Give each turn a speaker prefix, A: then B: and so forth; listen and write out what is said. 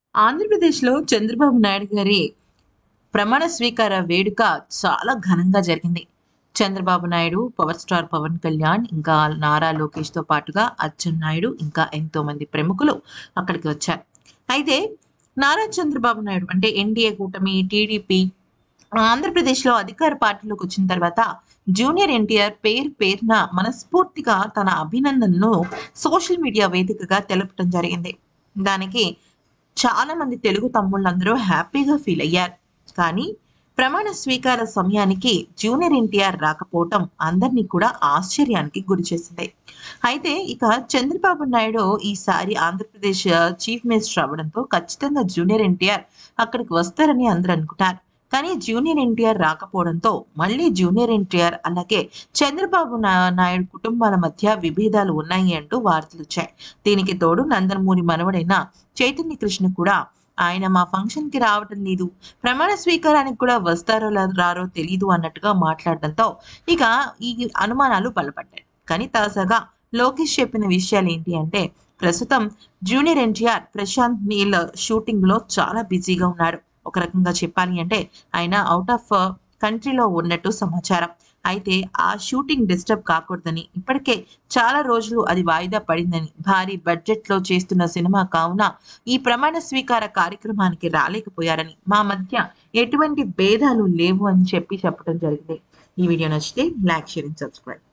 A: ఆంధ్రప్రదేశ్‌లో చంద్రబాబు నాయుడు గారి ప్రమాణ స్వీకార వేడుక చాలా ఘనంగా జరిగింది. చంద్రబాబు నాయుడు, పవర్ స్టార్ పవన్ కళ్యాణ్, ఇంకా నారా లోకేష్‌తో పాటుగా అచ్చెన్నాయుడు, ఇంకా ఎంతోమంది ప్రముఖులు అక్కడికి వచ్చారు. అయితే నారా చంద్రబాబు నాయుడు అంటే ఎన్‌డీఏ కూటమి, టీడీపీ ఆంధ్రప్రదేశ్‌లో అధికార పార్టీలోకి వచ్చిన తర్వాత జూనియర్ ఎన్టీఆర్ పేరు పేరున మనస్ఫూర్తిగా తన అభినందనలను సోషల్ మీడియా వేదికగా తెలపడం జరిగింది. దానికి చాలా మంది తెలుగు తమ్ముళ్ళందరూ హ్యాపీగా ఫీల్ అయ్యారు. కానీ ప్రమాణ స్వీకార సమయానికి జూనియర్ ఎన్టీఆర్ రాకపోవటం అందరినీ కూడా ఆశ్చర్యానికి గురిచేసింది. అయితే ఇక చంద్రబాబు నాయుడు ఈసారి ఆంధ్రప్రదేశ్ చీఫ్ మినిస్టర్ అవ్వడంతో ఖచ్చితంగా జూనియర్ ఎన్టీఆర్ అక్కడికి వస్తారని అందరూ అనుకున్నారు. కానీ జూనియర్ ఎన్టీఆర్ రాకపోవడంతో మళ్ళీ జూనియర్ ఎన్టీఆర్ అలాగే చంద్రబాబు నాయుడు కుటుంబాల మధ్య విభేదాలు ఉన్నాయి అంటూ వార్తలొచ్చాయి. దీనికి తోడు నందమూరి మనవడైన చైతన్య కృష్ణ కూడా ఆయన మా ఫంక్షన్ కి రావటం లేదు. ప్రమాణ స్వీకారానికి కూడా వస్తారో రారో తెలీదు అన్నట్టుగా మాట్లాడడంతో ఇక ఈ అనుమానాలు బలపడ్డాయి. కానీ తాజాగా లోకేష్ చెప్పిన విషయాలు ఏంటి అంటే ప్రస్తుతం junior NTR Prashanth Neel shooting లో చాలా బిజీగా ఉన్నాడు. ఒక రకంగా చెప్పాలి అంటే ఆయన అవుట్ ఆఫ్ కంట్రీలో ఉన్నట్టు సమాచారం. అయితే ఆ షూటింగ్ డిస్టర్బ్ కాకూడదని ఇప్పటికే చాలా రోజులు అది వాయిదా పడిందని భారీ బడ్జెట్ లో చేస్తున్న సినిమా కావున ఈ ప్రమాణ స్వీకార కార్యక్రమానికి రాలేకపోయారని మా మధ్య ఎటువంటి భేదాలు లేవు అని చెప్పడం జరిగింది. ఈ వీడియో నచ్చితే లైక్ షేర్ అండ్ సబ్స్క్రైబ్.